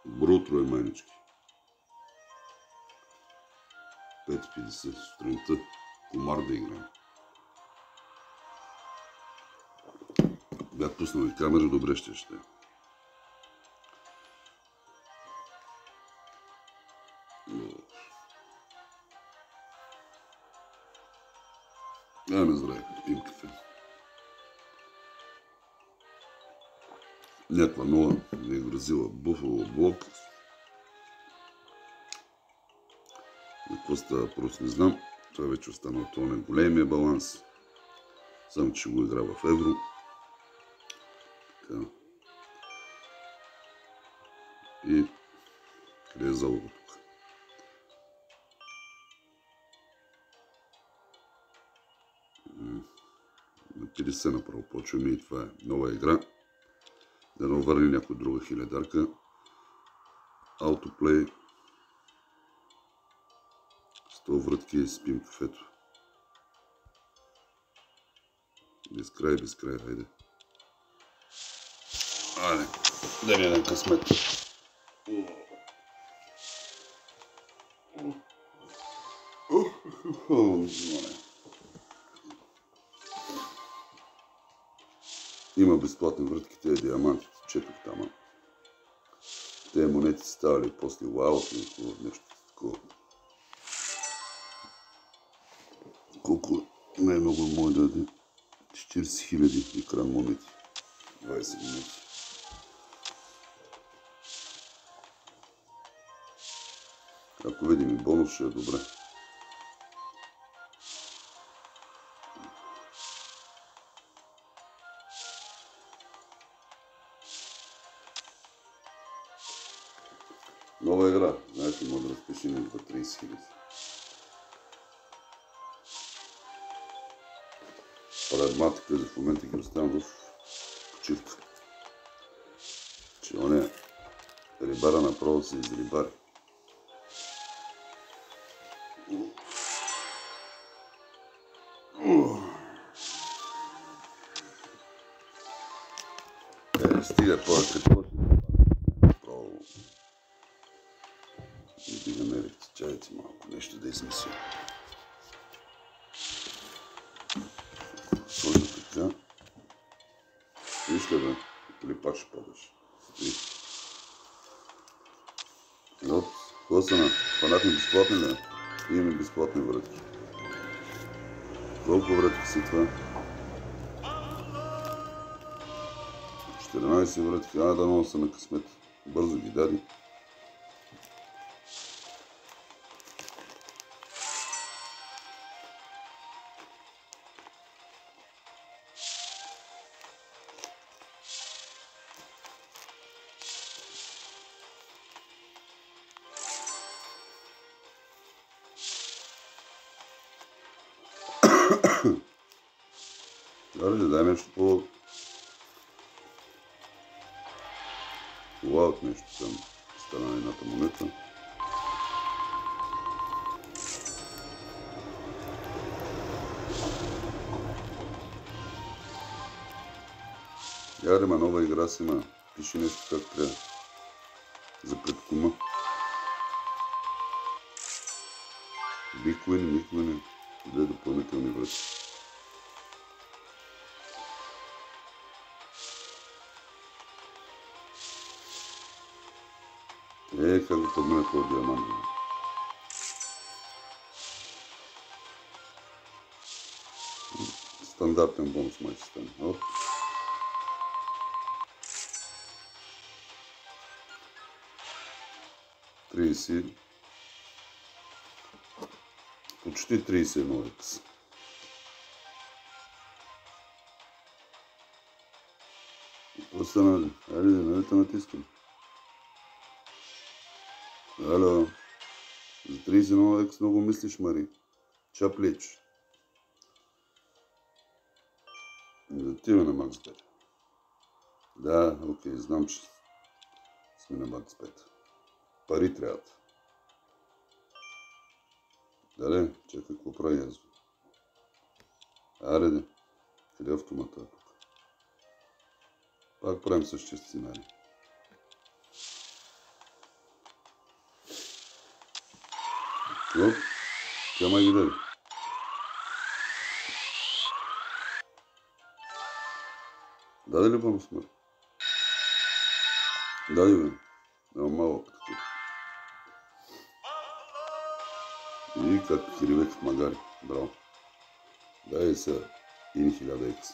Добро утро, майнички. 5:50 сутринта. Комар да играем. Бях пуснал и камера, добре ще. Ме здравей, пием кафе. Някаква нова ми е грозила Буфало блок. На какво става въпрос, не знам. Това вече останал това не големия баланс. Само че го игра в евро. Така. И къде е залога тук? На 50 направо почваме и това е нова игра. Да не върне някой друга хилядарка. Autoplay. 100 врътки и спим кафето. Без край, хайде. Айде, дай ми един късмет. Има безплатни врътки, тези диамантите, четох там. Тези монети ставали после лаут или нещо такова. Колко най-много може да даде? 40 000 екран монети. 20 минути. Ако видим и бонус, ще е добре. Нова игра. Знаете, може да разпиши някаква 30 000. Прагматика в момента ги оставям в почивка. Че оня рибара направо се изрибари. Стига това какво направо. И да намерите. Чайте малко нещо да измисля. Сложа така. Вижте бе, или пак ще падаш. Вот, какво са на? Фанахме безплатни ли? Имаме безплатни врътки. Колко врътки си това? 14 врътки. Да много са на късмет. Бързо ги дади. Аре, да дай нещо по... Това от нещо там. Стана едната монета. Яре, ма нова игра си има. Пиши нещо как трябва. За пред кума. Биквини. Дай допълнителни връзки. Как да подмина този диамант? Стандартен бонус май ще стане. От. Почти 31 екс. Какво стана? Айде, нали те натискам? Ало, за 31 екс много мислиш, Мари. Чаплич. Да отива на Макс 5. Да, окей, знам, че сме на Макс 5. Пари трябват. Дале, чакай, какво прави аз? Аре, къде е автомата тук? Пак правим същия сценарий. Оп, тема ги даде. Даде ли бонус смърт? Даде бе. Няма малък такъв. И как кривек в магари. Браво. Дай сега. Ини 1000 екс.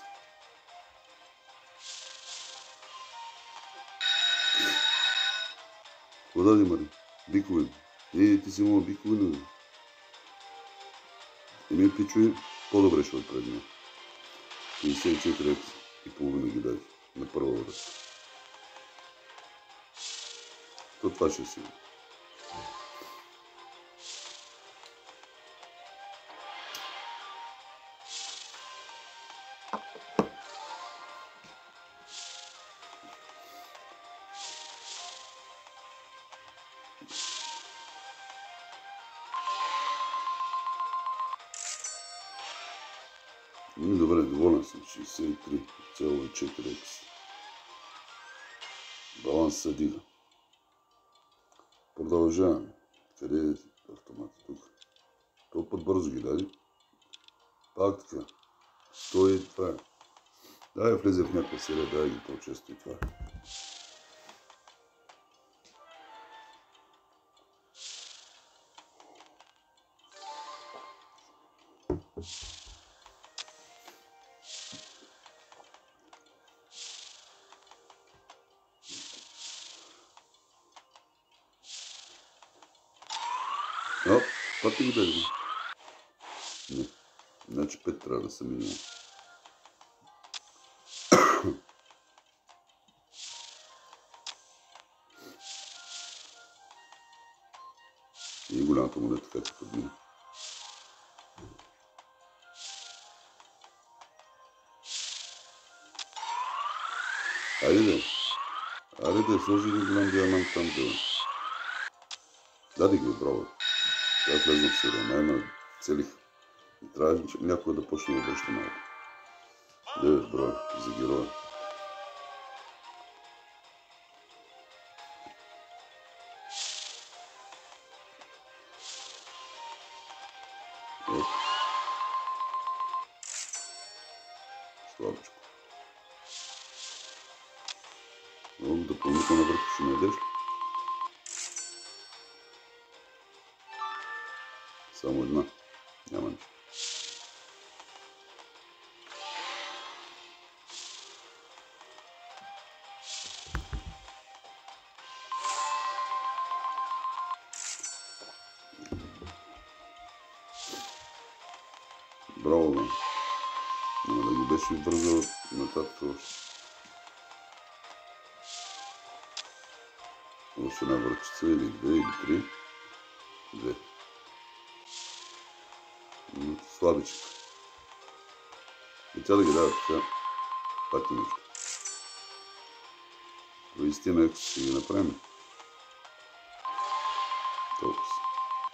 Какво даде, Мари? Бикове. Ти си имала бикове, бе. Еми, пичуи, по-добре ще отпред него. 54 екс и половина ги даде. На първа връзка. То това ще си. Добре, доволен съм. 63,4 екс. Баланс се дига. Продължаваме. Къде е автомата? Тук. Това път бързо ги даде. Пак така. 100 и това е. Дай влезе в някаква серия, дай ги по-често и това е. Оп, пъти ги даде. Не. Значи 5 трябва да са минимум. И голямата монета как се подмина. Айде, сложи един голям диамант там да... Даде ги, браво. Сега влезна в серия. Най-на целих. Трябва някой да почне да връща малко. 9 броя за героя. Слабичко. Много допълнителна въртка ще ми ядеш ли? Само една. Няма нищо. Браво, бе. Няма да ги беше бързо нататък още. Още една въртчица или две, или три. Две. Слабичка. И тя да ги дава така. Пак и нещо. 20 екс ще ги направим. Толкова си.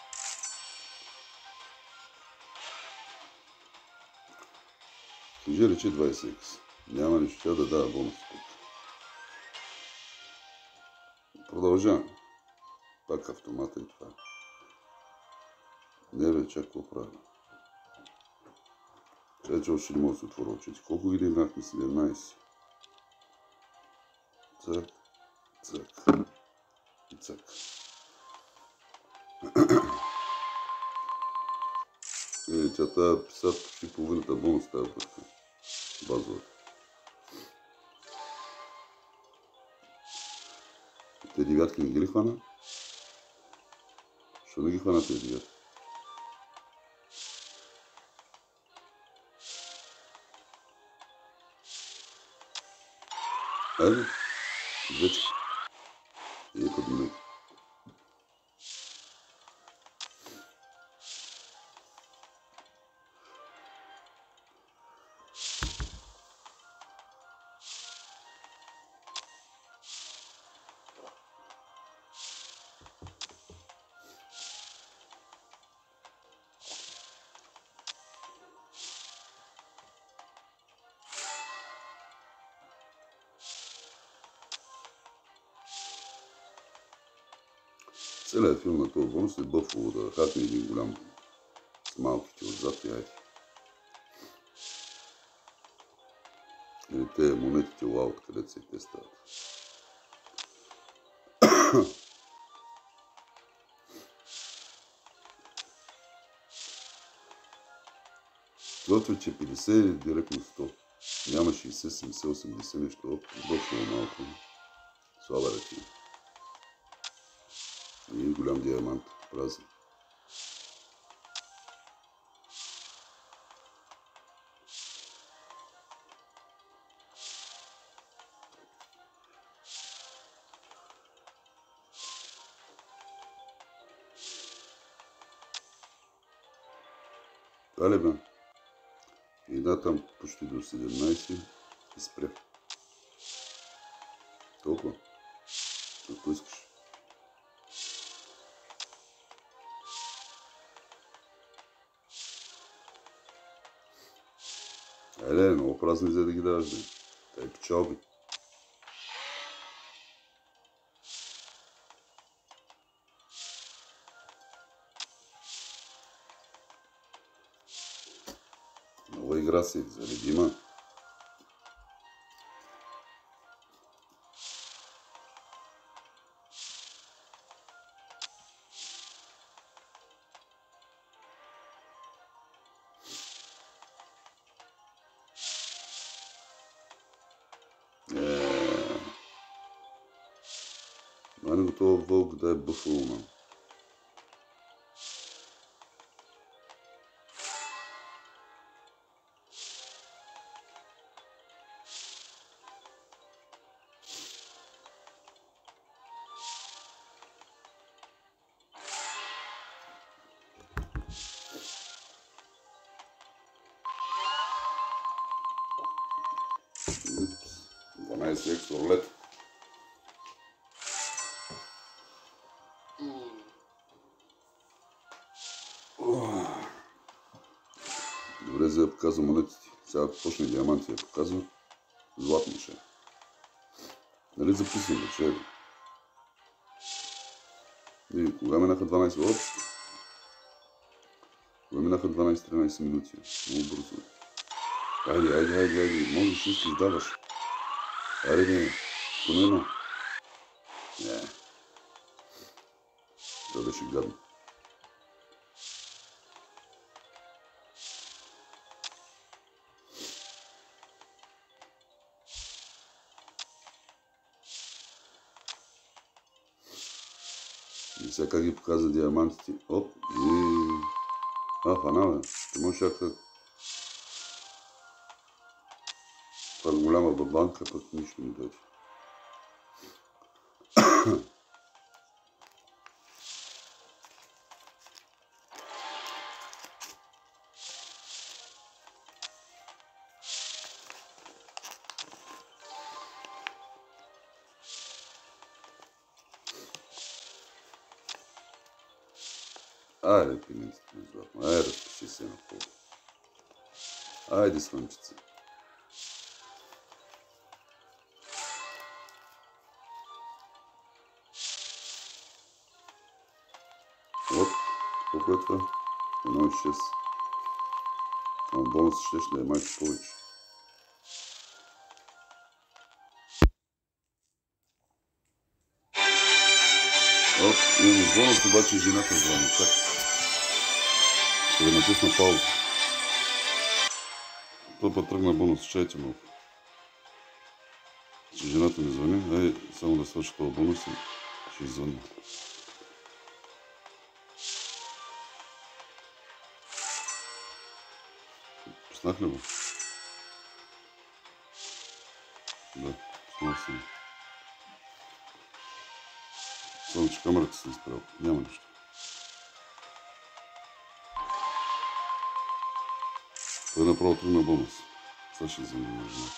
Кажи рече 20 екс. Няма нищо, тя да дава бонус. Продължаваме. Пак автомата и това. Не бе, чак какво правя. Чай, че още не мога да се отворя очите. Колко ги дигнахме? 17. Цък, цък и цък. Тя тази писат почти половината бонус тази върха. Базовата. Те девятки не ги ли хвана? Що не ги хвана тези девятки? Айде, двечки. И подминай. Целият филм на този бонус е Бъфало да хакне един голям с малките отзад и айде. Или те монетите лаут, където се те стават. Готве, че 50 или директно 100. Няма 60, 70, 80 нещо. Бъфало малко. Слаба ръки. И голям диамант. Празен. Това ли бе? Една там почти до 17 и спря. Толкова. Ако искаш. Айде, много празни за да ги даваш, бе. Тай печалби. Нова игра си, заради има. Мани го това вълк да е Бъфало, ман. Упс. 12 екс орлет. Добре, за да показва монетите. Сега ако почне диаманти да показва, златно ще. Нали записвам, че е? И кога минаха 12? Оп! Кога минаха 12-13 минути? Много бързо. Айде. Можеш да си издаваш. Айде, поне едно. Не. Това беше гадно. И сега как ги показа диамантите. Оп! И... фана, бе. Ти можеш чака... Това голяма бабанка, пък нищо не дойде. Айде, пининците ми златно. Айде, разпиши се на пол. Айде, слънчице. Оп, колко е това? 1,6. Ама бонусът ще да е майко повече. Оп, имаме бонус, обаче и жената звъни. Чакай. Ще да натисна пауза. Това път тръгна бонус, чайте малко. Че жената ми звъни, ай, само да свърши това бонус и ще извъня. Пуснах ли го? Да, пуснах съм. Само, че камерата се изправя. Няма нищо. Това е направо трудна бонус. Сега ще извъня на жената.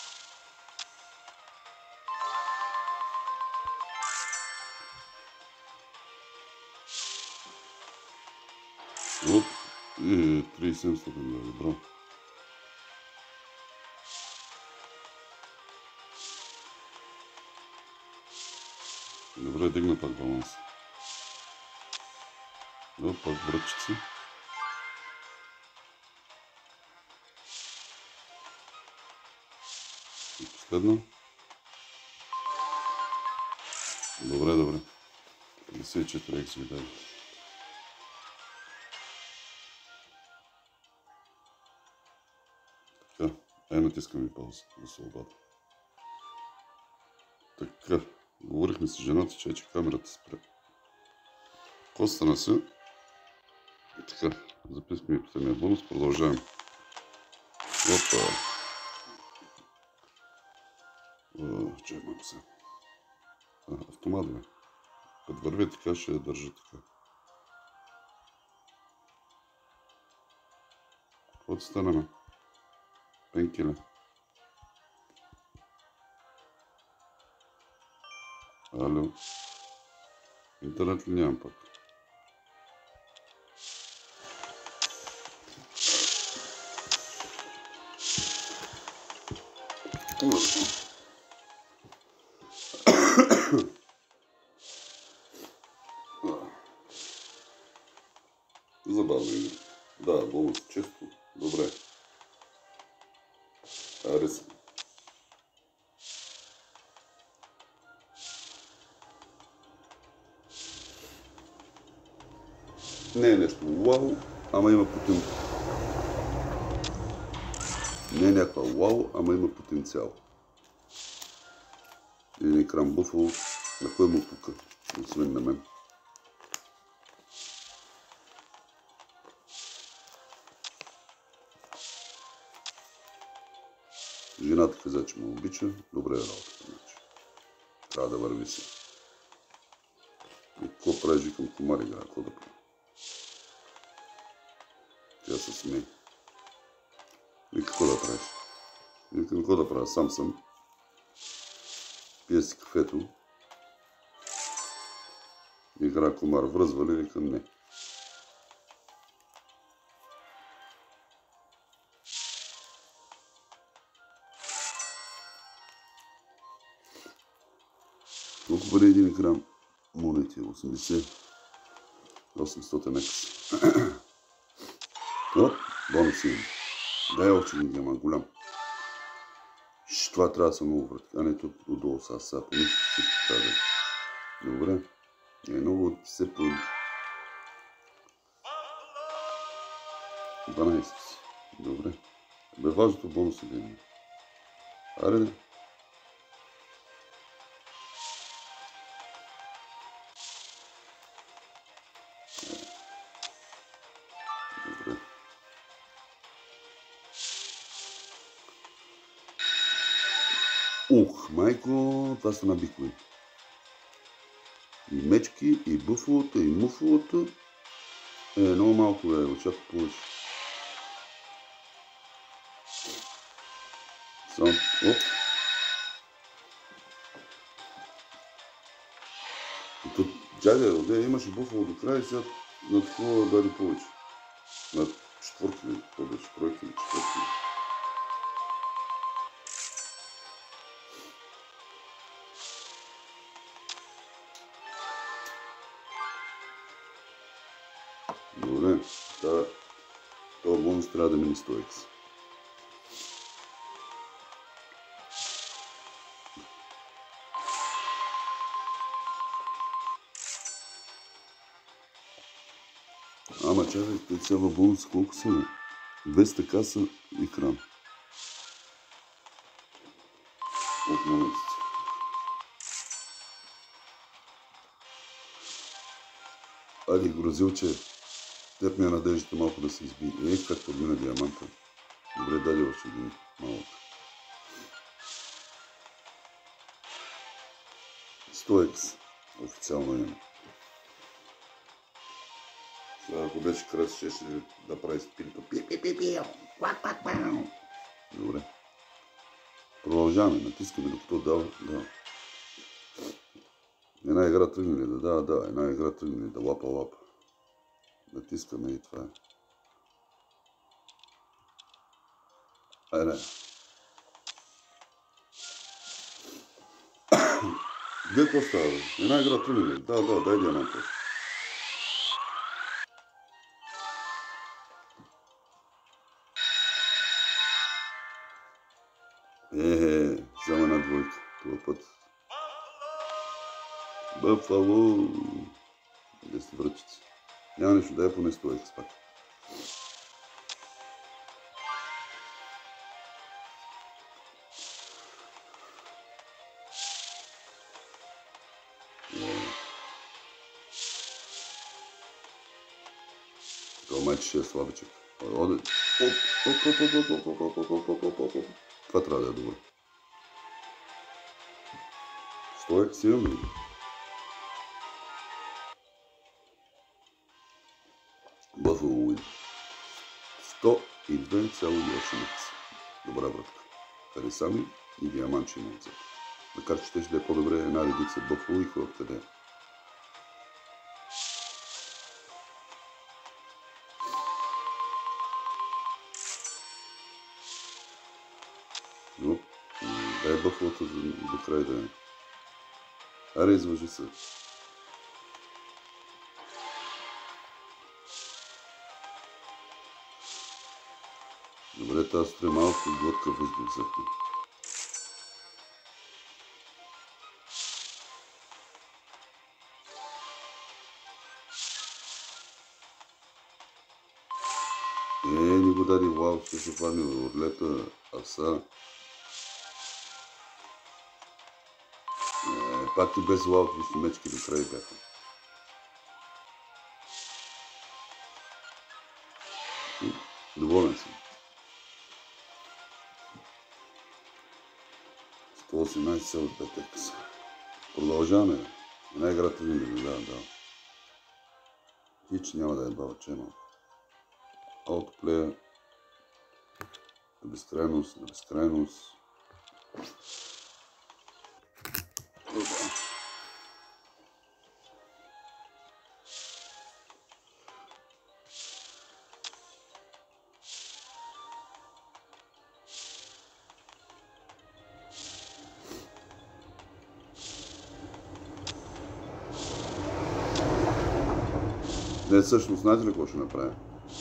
Оп, 3700 да добро. Добре, дигна пак баланс. Пак връчици. И последно. Добре. 54 екс ви даде. Така, натискам и пауза да се обада. Така, говорихме с жената, че камерата спре. Костана се. Така, записахме и последния бонус, продължаваме. Опа! Чай малко се. Автомат бе. Като върви така, ще я държа така. Какво ти стана, ме? Пенкеле. Алло. Интернет ли нямам пак? Забавно игра. Да, бонус често. Добре. Ареса. Не е нещо вау, ама има потенциал. Не е някаква вау, ама има потенциал. Един екран буфало, на кой му пука, освен на мен. Жената каза, че ме обича. Добре е работата, значи. Трябва да върви си. И какво правиш, викам, комар игра, какво да правя? Тя се смее. И какво да правиш? Викам, какво да правя? Сам съм. Пия си кафето. Игра комар, връзва ли? Викам, не. Колко бъде един екран? Монети 80. 800 екс. Оп, бонус имам. Дай още един гема, голям. Това трябва да са много вратки. А не тук отдолу сега помислих, всичко трябва да е. Добре. Много се по... 12. Добре. Бе, важното бонус е да има. Аре да. Добре. Майко, това са набикови. И мечки, и буфалото, и муфалото. Много малко е, очаква повече. Само, оп. Тут, джага, имаше буфало до края и сега на такова даде повече. На четвърти ли, това беше тройки или четвърти ли. Добре, това бонус трябва да мини 100 екс. Ама чакай, сега във бонус колко са? 200 каса екран. От монетите. Айде, грозил, че теб ми е надеждата малко да се избие. Как подмина диаманта. Добре, даде още един малък. 100 екс. Официално има. Сега, ако беше кръст, ще да прави спирито. Добре. Продължаваме. Натискаме докато дава. Да. Една игра тръгне ли да дава. Една игра тръгне ли да лапа. Натискаме и това е. Айде. Где какво става? Една игра тръгне ли? Да, дай диаманта. Този път. Бъфало! 10 връчици. Няма нещо, да я поне 100 екс пак. Това майче ще е слабичък. Оде. Това трябва да е добро. 100 екс имаме ли? Buffalo Win. 102,8 екс. Добра вратка. Хареса ми и диамантче на лицето. Макар че ще е по-добре една редица Buffalo и хора къде. Но, дай Buffalo-то до край да е. Аре, извържи се. Добре, тази сутрин малко глътка въздух взехме. Не го даде вау, ще се фане орлета, аса. Пак и без вау, вижте мечки до край бяха. Доволен съм. 118,5 екс. Продължаваме. Една играта винаги, да. Хич няма да е бава, че е малко. Аутоплея. На безкрайност, на безкрайност. Не, всъщност, знаете ли какво ще направим?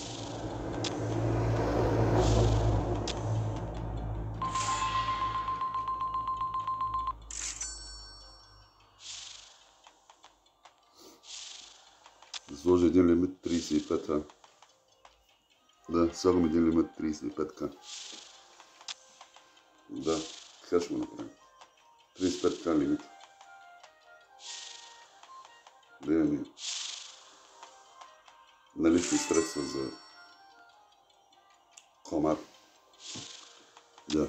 Да сложа един лимит 35к. Да, слагам един лимит 35к. Да, така ще го направим. 35к лимит. Да имаме налични средства за комар. Да.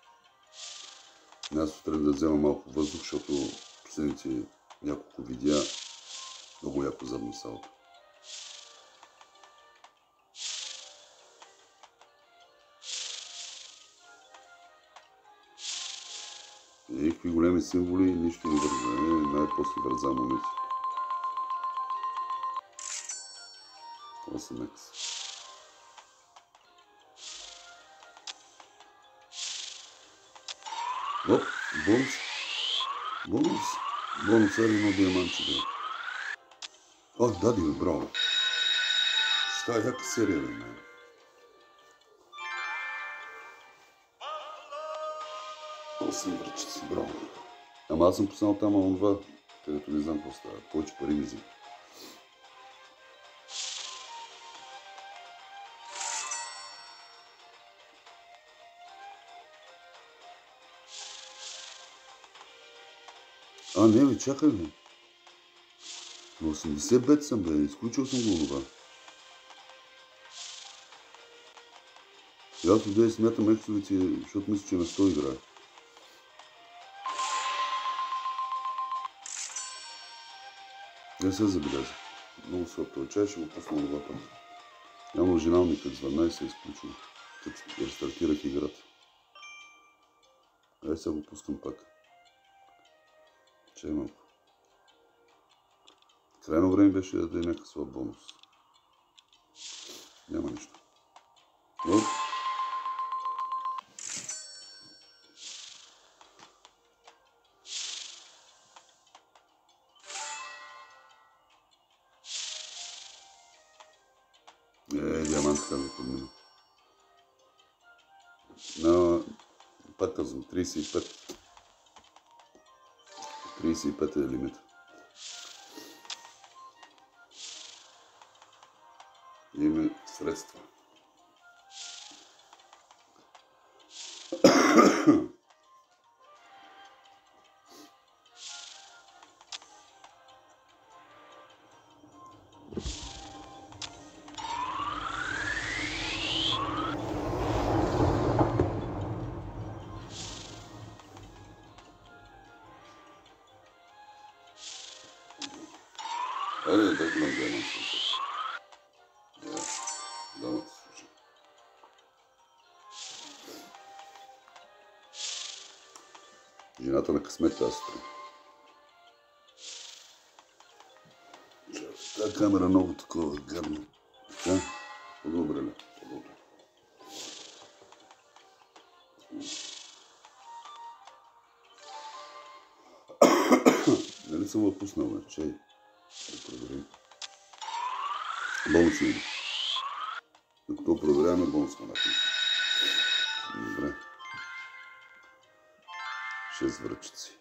Аз сутрин да взема малко въздух, защото последните няколко видеа много яко задни салото. И какви големи символи, нищо не върза. Най-после върза моменти. 8 екс. Оп, бонус. Бонус е едно диамантче. О, дади ми, браво. Šta je jaka serija da ima. Осем връчици, браво. Ама аз съм пуснал там онова, където не знам какво става. Повече пари ми взима. Не, бе, чакай, бе. На 80 бет съм, бе. Изключил съм го онова. И аз отдей смятам ексовите, защото мисля, че на 100 играе. Не се забелязах. Много слаб този чай, ще го пусна на два пъти. Няма жиналникът звънна и се изключва. Като рестартирах играта. Ай, сега го пускам пак. Че е малко. Крайно време беше да даде някакъв слаб бонус. Няма нищо. Но... диамантка ми подмина. Пак казвам, 35. 35 е лимит. Имаме средства. Айде да гледам диамант. Дамата слуша. Жената на късмет тази сутрин. Тази камера много такова гадно. Така? По-добре ли? По-добре. Нали съм го пуснал, бе? Чай. Да проверим. Бонус има. Докато проверяваме, бонус ме напише. Добре. 6 връчици.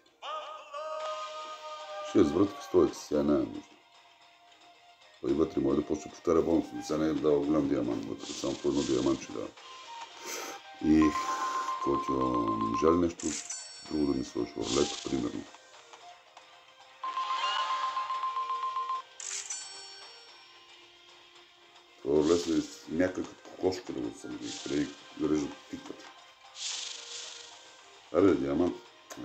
6 врътки стоят си, сега няма нужда. И вътре може да почне повтаря бонус, но сега не е дава голям диамант вътре, само по едно диамант ще дава. И който не жали нещо друго да ми сложи, орлето, примерно. Това орлето е някакъв кокошка да го съм ги преди да режат тиквата. Аре, диамант.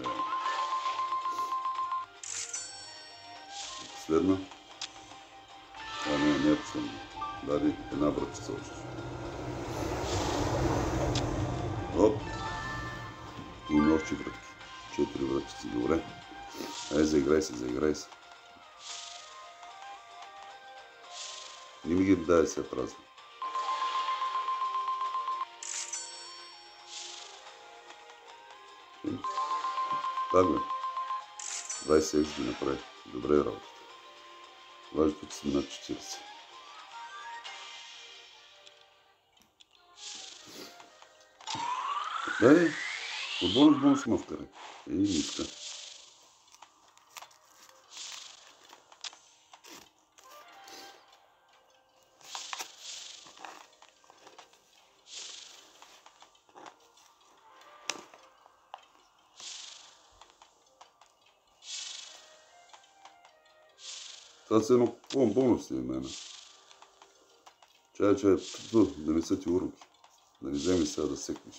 Последна. Не е последна. Даде една връчица още. Оп. Има още вратки. 4 връчици. Добре. Ай, заиграй се, заиграй се. Не ми ги дай сега празно. Так бе. 20 ги направи. Добре работа. Важното, че сме над 40. Дай, от бонус ма вкарай. Ниска. Това са едно бонус ли мене. Чай, да не са ти уроки. Да не вземи сега да секнеш.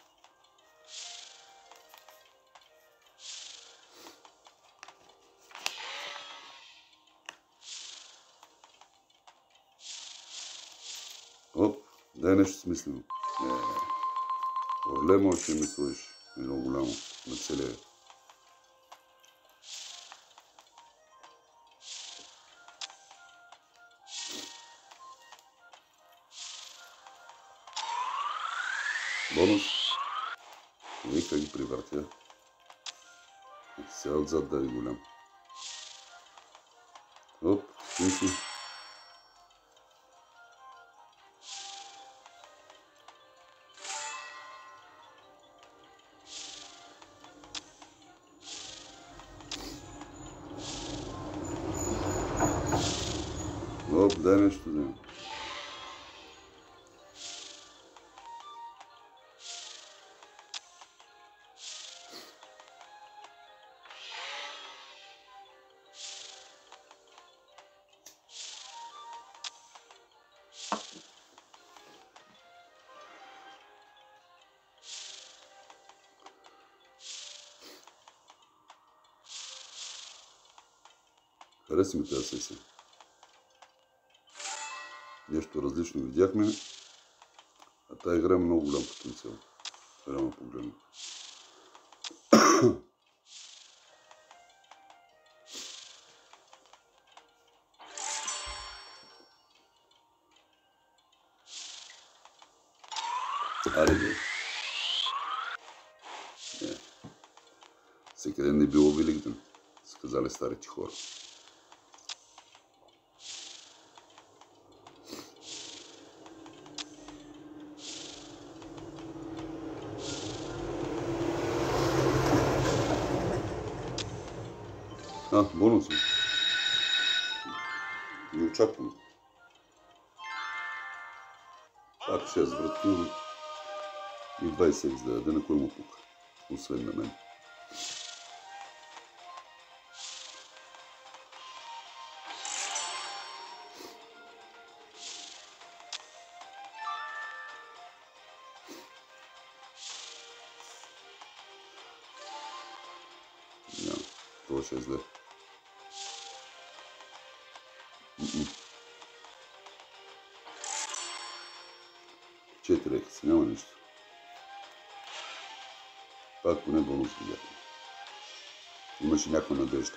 Оп, дай нещо смислено. Орле може да ми сложиш едно голямо на целия. Бонус. Вика ги привъртя. Сега отзад даде голям. Оп, смисли. Оп, дай нещо да има. Хареса ми тази сесия. Нещо различно видяхме, а тази игра е много голям потенциал. Реално погледно. Аре, всеки ден не било Великден, са казали старите хора. Бонус. Не очаквам. Пак 6 вратки и 20 екс да даде, на кой му пука. Освен на мен. Това ще е зле. 4 екс, няма нищо. Пак поне бонус видяхме. Имаше някаква надежда.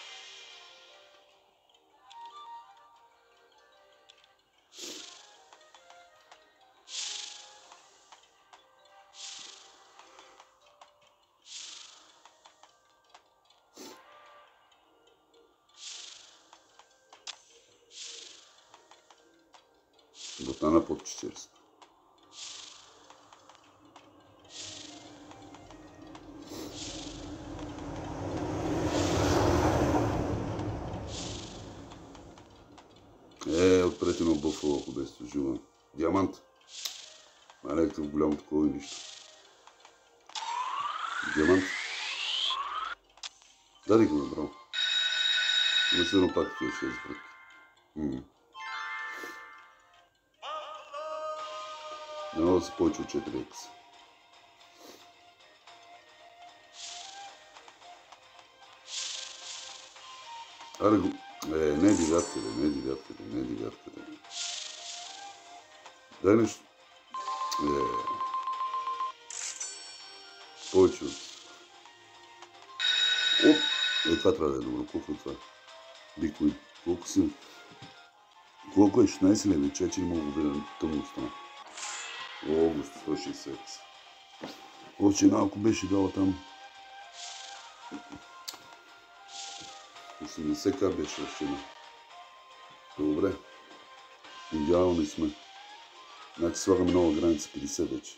Ботана под 40. Отпрете на Бъфало, ако беше жива. Диамант. Малека в голямо такова и нищо. Диамант. Дадих ме, браво. Но следно пак такива 6 вратки. Не мога да се повече от 4 екс. Аре го... не девятката, не девятката, не девятката. Дай нещо... Повече от... Оп! Това трябва да е добро. Колко е това? Биткоин. Колко си? Колко е? 16 ли? 4 мога да е тъмно стана. Август, 160. Още малко беше дала там. 80к беше още една. Добре. Идеални сме. Значи слагаме нова граница 50 вече.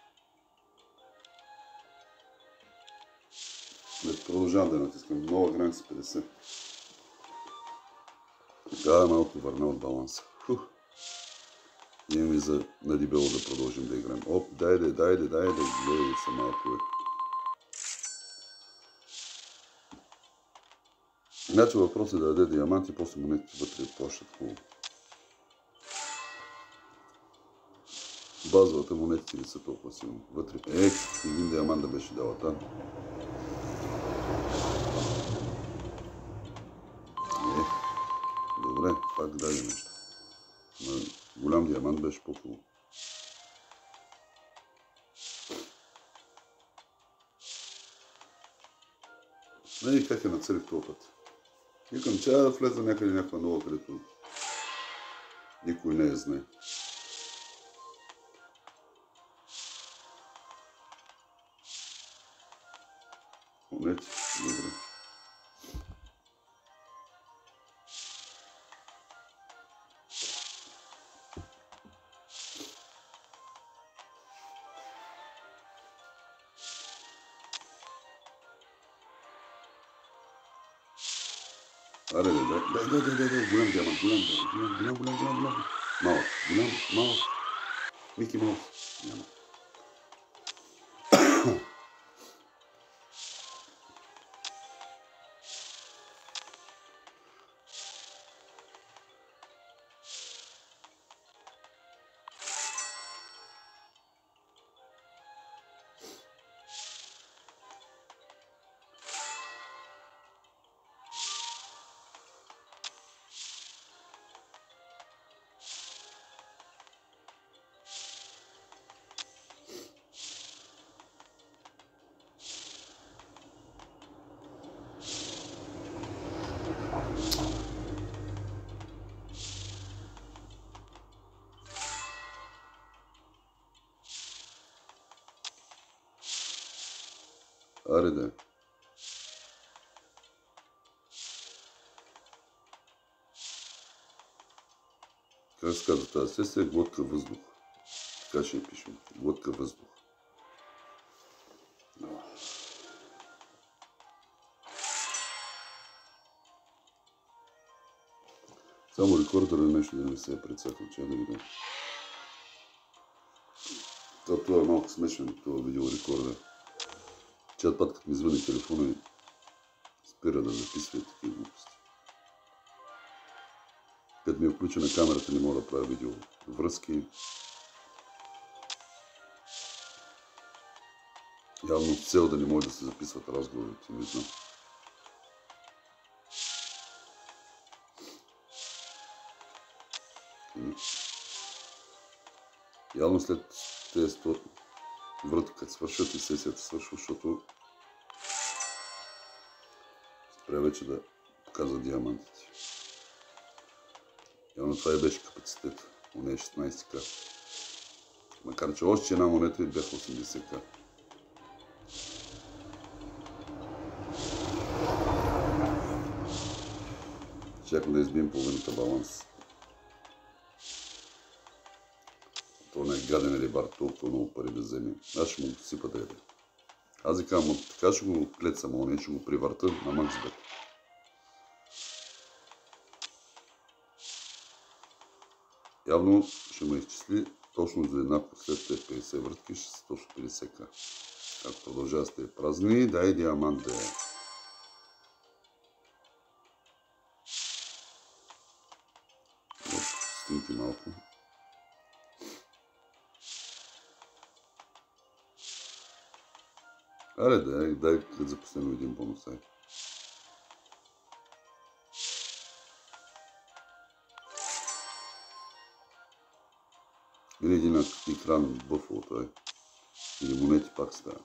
Продължавам да натискам. Нова граница 50. Така малко върна от баланса. Имаме за на дебело да продължим да играем. Оп, дайде, гледай се малко. Значи въпрос е да даде диамант и после монетите вътре плащат хубаво. Базовата монетите не са толкова силни. Вътре един диамант да беше дала там. Добре, пак даде нещо. Голям диамант беше по-хубаво. И как е нацелих този път. Викам, че да влеза някъде някаква нова, където никой не я знае. Монети, добре. Аре, дай, голям диамант, голям. Малък, малък. Мики Маус. Няма. Аре да. Как се казва тази сестра? Глътка въздух. Така ще я пишем. Глътка въздух. Само рекордера нещо да не се е прецакал, че да видим. Това е малко смешен, това видеорекордер. Чат път, като ми звъни телефона и спира да записва такива глупости. Като ми е включена камерата, не мога да правя видео връзки. Явно с цел да не може да се записват разговорите, не знам. Явно след тези 100 врата, като свършат и сесията свършва, защото спря вече да показва диамантите. Явно това и беше капацитет. У нея 16к. Макар че още една монета и бяха 80к. Чакам да избием половината баланс. Това не е гаден рибар, толкова много пари да вземе. Аз ще му го сипа да яде. Аз ви казвам, така ще го клецам, а не ще го привърта на максбет. Явно ще ме изчисли точно за еднакво след тези 50 въртки, ще са точно 50к. Ако продължава с тези празни, дай диамант да е. Стинки малко. Аре, дай за последно един бонус. Или един екран бъфало, това е. Или монети пак става.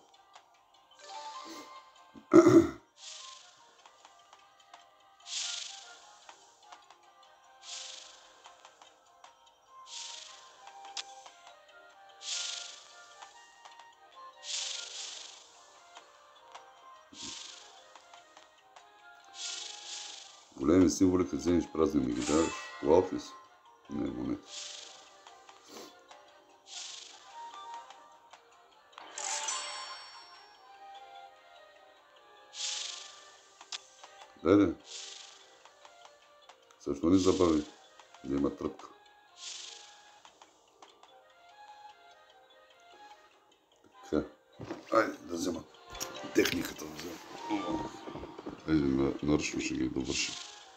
Големи символи, като вземеш празни ми ги даваш. Лаофис. Не, монети. Дай. Също не забави да има тръпка. Така. Айде да взема техниката. Айде наръчно ще ги довърши.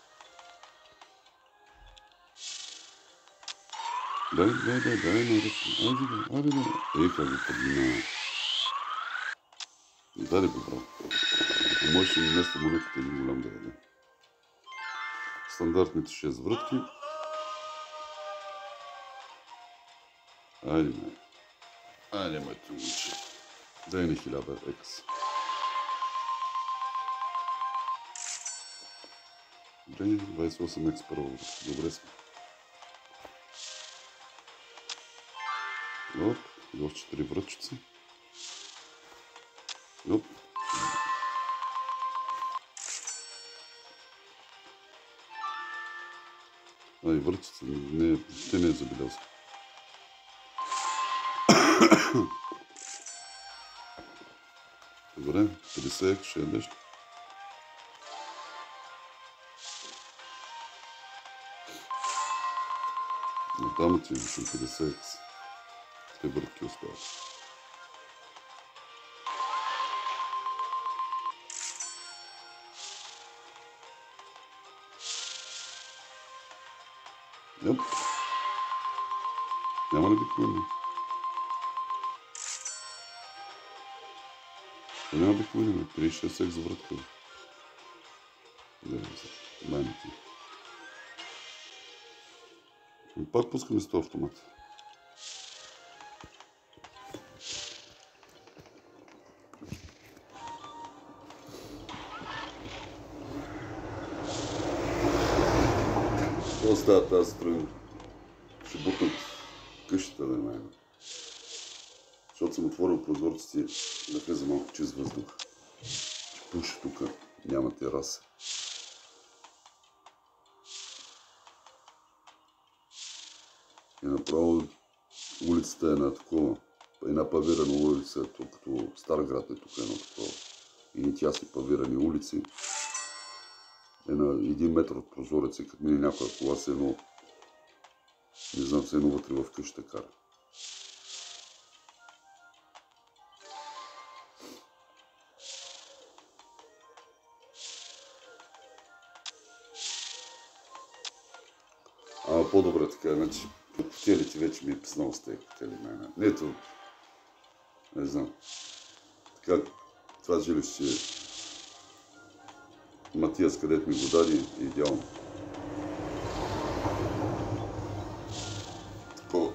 Дай, наръчно. Айде. Ей, как го подминава. Дай го, браво. Ако можеш и вместо монетите един голям да яде. Стандартните 6 врътки. Айде, моето момиче. Дай ни 1000 екс. Дай 28 екс първа врътка. Добре сме. Оп, и още 4 врътчици. Оп. Ай, врътчица, те не е забелязал. Добре, 50 екс ще ядеш. Но там ти вишам 50 екс. Те въртки остават. Йоп. Няма ли биткоини? Няма биткоини, 36 екс за вратка. Дай ми ти. И пак пускаме с този автомат. Какво става тази сутрин? Ще бутнат къщата да найма. Защото съм отворил прозорците да влезе малко чист въздух. Ще пуши тук, няма тераса. И направо улицата е на такова, една павирана улица, като Старград е тук едно такова. И тясни павирани улици. е на 1 метър от прозореца и като мине някоя кола, се едно, не знам, се едно вътре в къщата кара. Ама по-добре така, значи хотелите вече ми е писнало с тези хотели. Ето, не знам. Така, това жилище Матиас, където ми го даде, е идеално. Такова.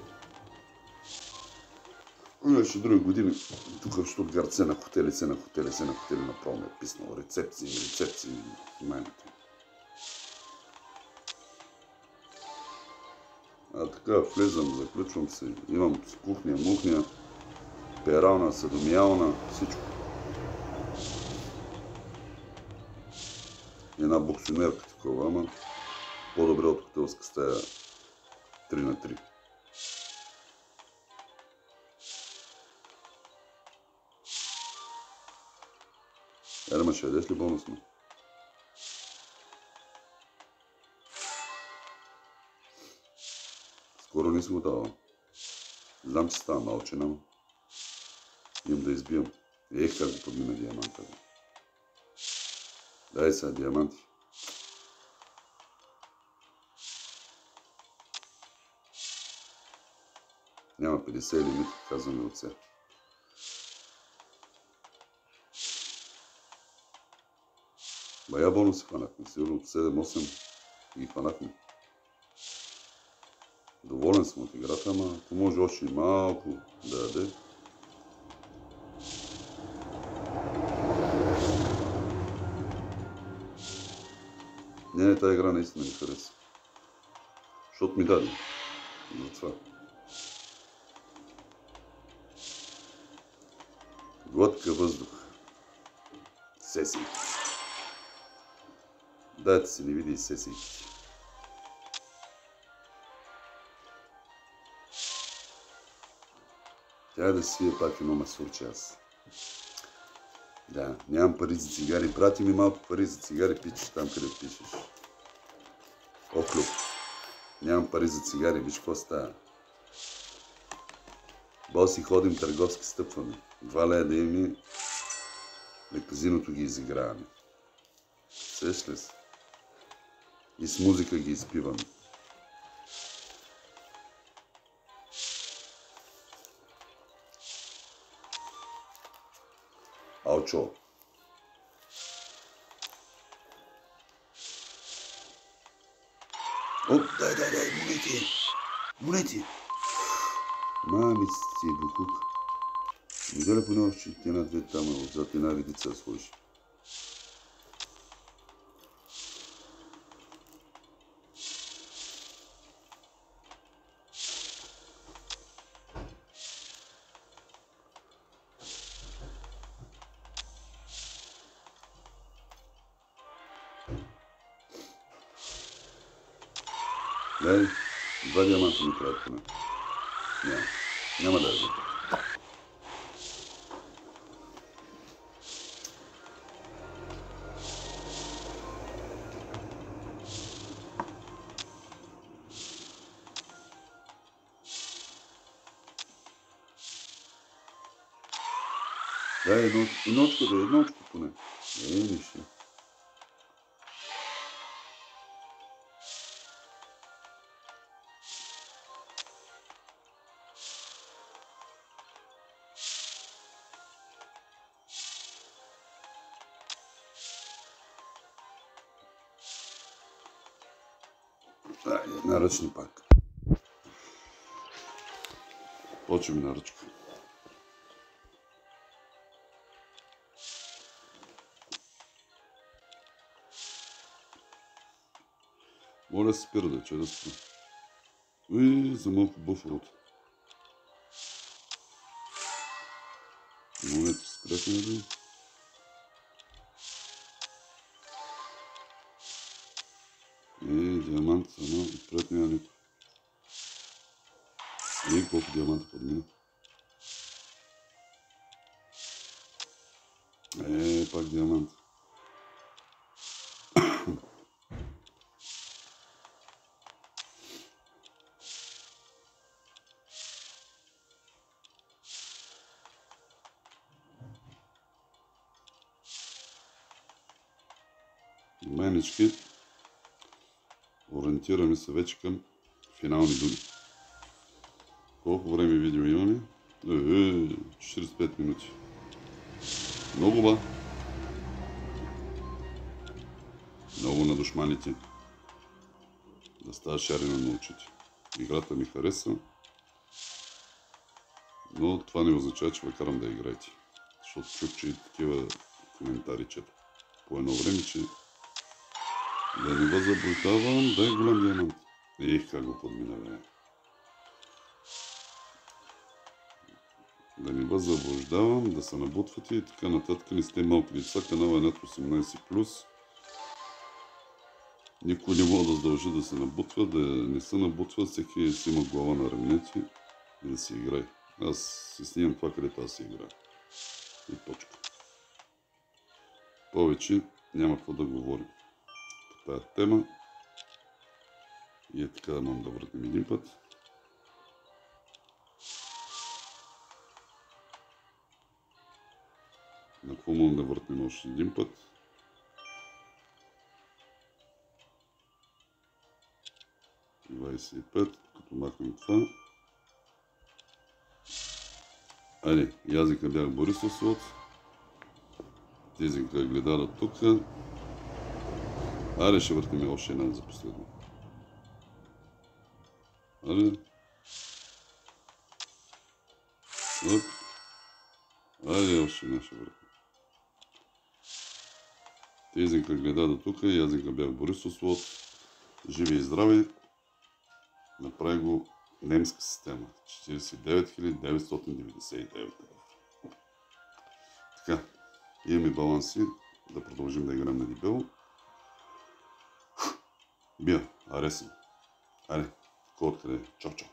Имаше други години, тук в Штутгарт се на хотели, направо ме е писнало. Рецепции, майната. А така, влезам, заключвам се, имам кухня, мухня, перална, съдомиялна, всичко. Една боксионерка такова, ама по-добре от хотелска стая 3x3. Ерма, ще ядеш ли бонусно? Скоро не си го давал. Знам, че става малчена, но имам да избивам. Как го подмина диаманта. Дай сега диаманти. Няма 50 лимит, казваме от сега. Бая бонуси хванахме. Сигурно от 7-8 ги хванахме. Доволен съм от играта, ама ако може още малко да яде. Не, тази игра наистина ми хареса. Защото ми даде. Затова. Глътка въздух. Сесии. Дайте се не види и сесии. Тя да свия пак едно масурче аз. Да, нямам пари за цигари. Прати ми малко пари за цигари, пичеш там, където пишеш. Охлюб. Нямам пари за цигари, виж какво става. Боси ходим, търговски стъпваме. 2 лея да имаме, на казиното ги изиграваме. Сеш ли се? И с музика ги изпиваме. Алчо. Дай, монети! Монети! Мами си букук. Неделя поне още една-две там, отзад една редица сложи. Дай, 2 диаманта ми правят поне. Няма да я. Дай едночко поне. Нищо. Наръчни пак. Почваме на ръчка. Моля да се спира да че да спра. За малко буферото. Монети спряхме да. Диамант само отпред няма никой. Колко диаманта подмина. Пак диамант. Менички, ориентираме се вече към финални думи. Колко време видео имаме? 45 минути. Много ба. Много на душманите. Да става шарена на очите. Играта ми харесва, но това не означава, че ви карам да играете. Защото чух, че и такива коментари чета по едно време, че да не ви заблуждавам, да е голям диамант. Как го подмина, бе. Да не ви заблуждавам, да се набутвате и така нататък. Не сте малки деца, канала е над 18+. Никой не може да задължи да се набутва, да не се набутва, всеки си има глава на раменете и да си играе. Аз си снимам това, където аз си играя. И точка. Повече няма какво да говорим по тази тема. И е така да можем да върнем един път. На какво можем да въртнем още един път? – 25, като махнем това. Айде, язика бях Борисов слот. Тезинка гледала тук. Айде, ще въртим още една за последно. Айде. Оп. Айде, още една ще въртим. Тезинка гледала тук. Язика бях Борисов слот. Живи и здрави. Направи го немска система. 49 999 евро. Така, имаме баланси. Да продължим да играем на дебело. Бия, аресен. Айде, кой откъде? Чао, чао.